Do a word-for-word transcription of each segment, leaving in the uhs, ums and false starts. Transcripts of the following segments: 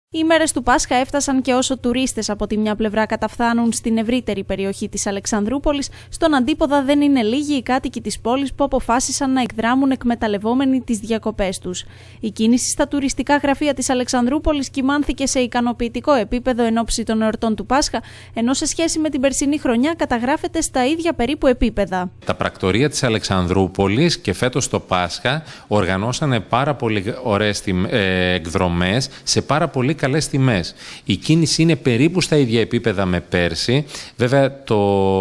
Οι ημέρες του Πάσχα έφτασαν και όσο τουρίστες από τη μια πλευρά καταφθάνουν στην ευρύτερη περιοχή της Αλεξανδρούπολης, στον αντίποδα δεν είναι λίγοι οι κάτοικοι της πόλης που αποφάσισαν να εκδράμουν εκμεταλλευόμενοι τις διακοπές τους. Η κίνηση στα τουριστικά γραφεία της Αλεξανδρούπολης κυμάνθηκε σε ικανοποιητικό επίπεδο εν ώψη των εορτών του Πάσχα, ενώ σε σχέση με την περσινή χρονιά καταγράφεται στα ίδια περίπου επίπεδα. Τα πρακτορεία της Αλεξανδρούπολης και φέτος το Πάσχα οργανώσανε πάρα πολύ ωραίες εκδρομές σε πάρα πολύ καλές τιμές. Η κίνηση είναι περίπου στα ίδια επίπεδα με πέρσι. Βέβαια, το...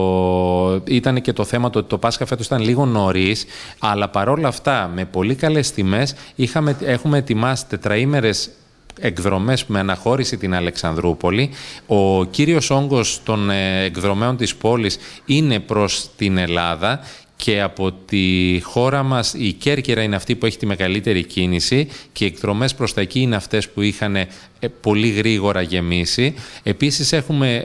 ήταν και το θέμα το ότι το Πάσχα φέτος ήταν λίγο νωρίς, αλλά παρόλα αυτά, με πολύ καλές τιμές, είχαμε... έχουμε ετοιμάσει τετραήμερες εκδρομές με αναχώρηση την Αλεξανδρούπολη. Ο κύριος όγκος των εκδρομέων της πόλης είναι προς την Ελλάδα. Και από τη χώρα μας η Κέρκυρα είναι αυτή που έχει τη μεγαλύτερη κίνηση και οι εκδρομές προς τα εκεί είναι αυτές που είχαν πολύ γρήγορα γεμίσει. Επίσης έχουμε,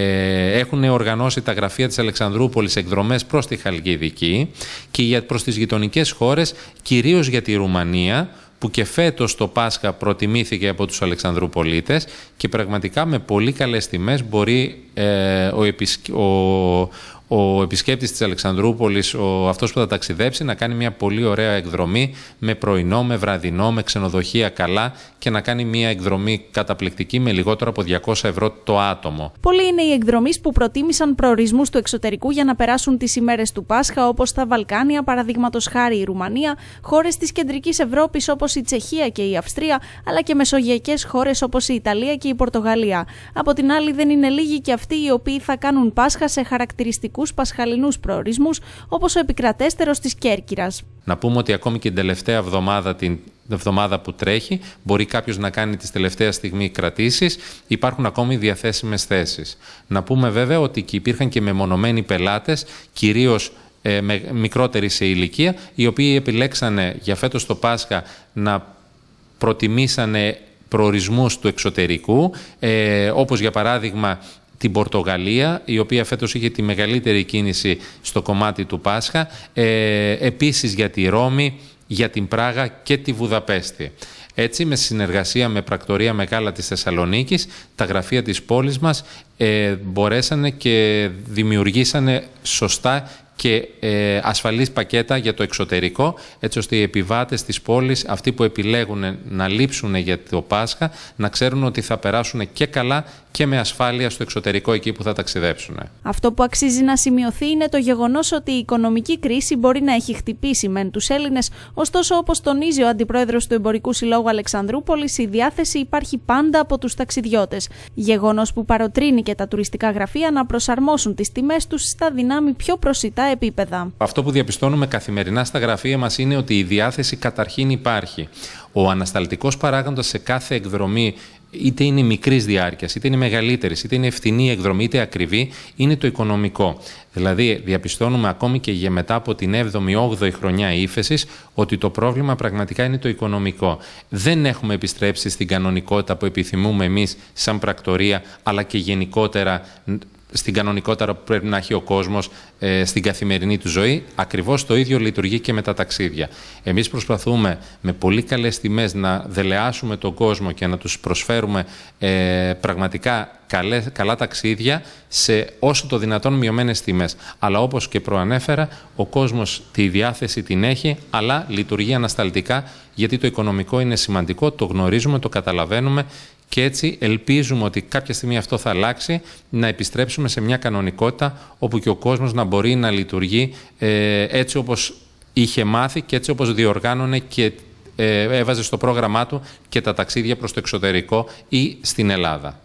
ε, έχουν οργανώσει τα γραφεία της Αλεξανδρούπολης εκδρομές προς τη Χαλκιδική και για, προς τις γειτονικές χώρες, κυρίως για τη Ρουμανία, που και φέτος το Πάσχα προτιμήθηκε από τους Αλεξανδρουπολίτες και πραγματικά με πολύ καλές τιμές μπορεί ε, ο, επισκ... ο, ο επισκέπτης της Αλεξανδρούπολης, ο, αυτός που θα ταξιδέψει, να κάνει μια πολύ ωραία εκδρομή με πρωινό, με βραδινό, με ξενοδοχεία καλά και να κάνει μια εκδρομή καταπληκτική με λιγότερο από διακόσια ευρώ το άτομο. Πολλοί είναι οι εκδρομείς που προτίμησαν προορισμούς του εξωτερικού για να περάσουν τις ημέρες του Πάσχα, όπως τα Βαλκάνια, παραδείγματος χάρη η Ρουμανία, χώρες της κεντρικής Ευρώπης όπως η Τσεχία και η Αυστρία, αλλά και μεσογειακές χώρες όπως η Ιταλία και η Πορτογαλία. Από την άλλη, δεν είναι λίγοι και αυτοί οι οποίοι θα κάνουν Πάσχα σε χαρακτηριστικούς πασχαλινούς προορισμούς, όπως ο επικρατέστερος της Κέρκυρας. Να πούμε ότι ακόμη και την τελευταία εβδομάδα, την εβδομάδα που τρέχει, μπορεί κάποιος να κάνει τις τελευταία στιγμή κρατήσεις. Υπάρχουν ακόμη διαθέσιμες θέσεις. Να πούμε βέβαια ότι και υπήρχαν και μεμονωμένοι πελάτες, κυρίως ε, με, μικρότεροι σε ηλικία, οι οποίοι επιλέξανε για φέτος το Πάσχα να προτιμήσανε προορισμούς του εξωτερικού, ε, όπως για παράδειγμα την Πορτογαλία, η οποία φέτος είχε τη μεγαλύτερη κίνηση στο κομμάτι του Πάσχα, ε, επίσης για τη Ρώμη, για την Πράγα και τη Βουδαπέστη. Έτσι, με συνεργασία με πρακτορεία μεγάλα της Θεσσαλονίκης, τα γραφεία της πόλης μας ε, μπορέσανε και δημιουργήσανε σωστά και ε, ασφαλής πακέτα για το εξωτερικό, έτσι ώστε οι επιβάτες της πόλης, αυτοί που επιλέγουν να λείψουν για το Πάσχα, να ξέρουν ότι θα περάσουν και καλά και με ασφάλεια στο εξωτερικό εκεί που θα ταξιδέψουν. Αυτό που αξίζει να σημειωθεί είναι το γεγονός ότι η οικονομική κρίση μπορεί να έχει χτυπήσει μεν τους Έλληνες, ωστόσο, όπως τονίζει ο Αντιπρόεδρος του Εμπορικού Συλλόγου Αλεξανδρούπολης, η διάθεση υπάρχει πάντα από τους ταξιδιώτες. Γεγονός που παροτρύνει και τα τουριστικά γραφεία να προσαρμόσουν τις τιμές τους στα δυνάμει πιο προσιτά επίπεδα. Αυτό που διαπιστώνουμε καθημερινά στα γραφεία μας είναι ότι η διάθεση καταρχήν υπάρχει. Ο ανασταλτικός παράγοντας σε κάθε εκδρομή, είτε είναι μικρής διάρκειας, είτε είναι μεγαλύτερης, είτε είναι ευθυνή εκδρομή, είτε ακριβή, είναι το οικονομικό. Δηλαδή, διαπιστώνουμε ακόμη και για μετά από την έβδομη όγδοη χρονιά ύφεσης ότι το πρόβλημα πραγματικά είναι το οικονομικό. Δεν έχουμε επιστρέψει στην κανονικότητα που επιθυμούμε εμείς σαν πρακτορεία, αλλά και γενικότερα στην κανονικότητα που πρέπει να έχει ο κόσμος ε, στην καθημερινή του ζωή. Ακριβώς το ίδιο λειτουργεί και με τα ταξίδια. Εμείς προσπαθούμε με πολύ καλές τιμές να δελεάσουμε τον κόσμο και να τους προσφέρουμε ε, πραγματικά καλές, καλά ταξίδια σε όσο το δυνατόν μειωμένες τιμές. Αλλά όπως και προανέφερα, ο κόσμος τη διάθεση την έχει, αλλά λειτουργεί ανασταλτικά, γιατί το οικονομικό είναι σημαντικό, το γνωρίζουμε, το καταλαβαίνουμε. Και έτσι ελπίζουμε ότι κάποια στιγμή αυτό θα αλλάξει, να επιστρέψουμε σε μια κανονικότητα όπου και ο κόσμος να μπορεί να λειτουργεί ε, έτσι όπως είχε μάθει και έτσι όπως διοργάνωνε και ε, έβαζε στο πρόγραμμά του και τα ταξίδια προς το εξωτερικό ή στην Ελλάδα.